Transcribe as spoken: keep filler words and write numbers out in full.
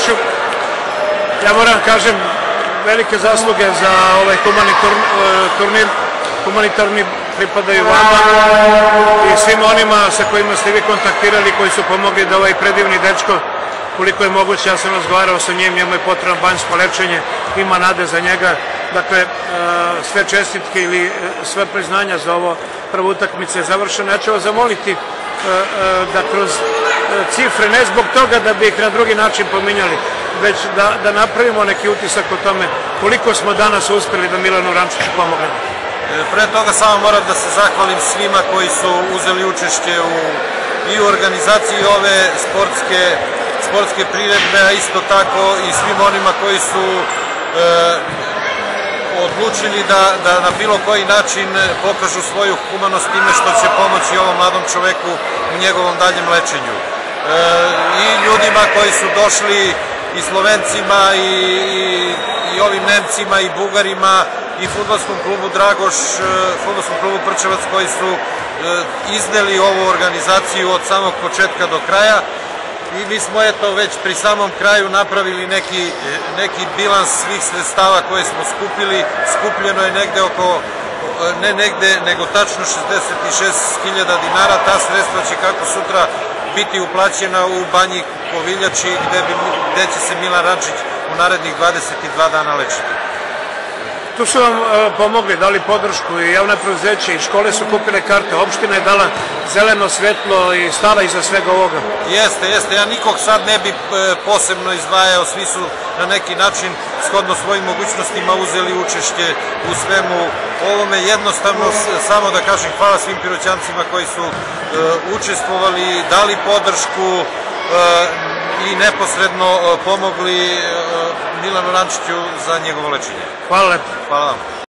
Rančiću. Ja moram kažem velike zasluge za ovaj turnir, humanitarni pripadaju vama i svim onima sa kojima ste vi kontaktirali, koji su pomogli da ovaj predivni dečko, koliko je moguće, ja sam razgovarao sa njim, njemu je potrebno banjsko lečenje, ima nade za njega. Dakle, sve čestitke ili sve priznanja za ovo prvo utakmice je završeno. Ja ću vas zamoliti da kroz cifre, ne zbog toga da bi ih na drugi način pominjali, već da napravimo neki utisak o tome koliko smo danas uspeli da Milanu Rančiću pomognemo. Pre toga samo moram da se zahvalim svima koji su uzeli učešće i u organizaciji ove sportske priredbe, a isto tako i svim onima koji su odlučili da na bilo koji način pokažu svoju humanost time što će pomoći ovom mladom čoveku u njegovom daljem lečenju. I ljudima koji su došli, i Slovencima, i ovim Nemcima, i Bugarima, i fudbalskom klubu Dragoš, fudbalskom klubu Prčevac, koji su izneli ovu organizaciju od samog početka do kraja. I mi smo eto već pri samom kraju napravili neki bilans svih sredstava koje smo skupili. Skupljeno je negde oko, ne negde, nego tačno šezdeset šest hiljada dinara. Ta sredstva će kako sutra biti uplaćena u banji Koviljači, gde će se Milan Rančić u narednih dvadeset dva dana lečiti. Tu su vam pomogli, dali podršku i javna preduzeća i škole su kupile karte, opština je dala zeleno svetlo i stala iza svega ovoga. Jeste, jeste, ja nikog sad ne bi posebno izdvajao, svi su na neki način shodno svojim mogućnostima uzeli učešće u svemu ovome. Jednostavno, samo da kažem hvala svim Piroćancima koji su učestvovali, dali podršku i neposredno pomogli Milanu Rančiću za njegovo lečenje. Hvala lepo. Hvala vam.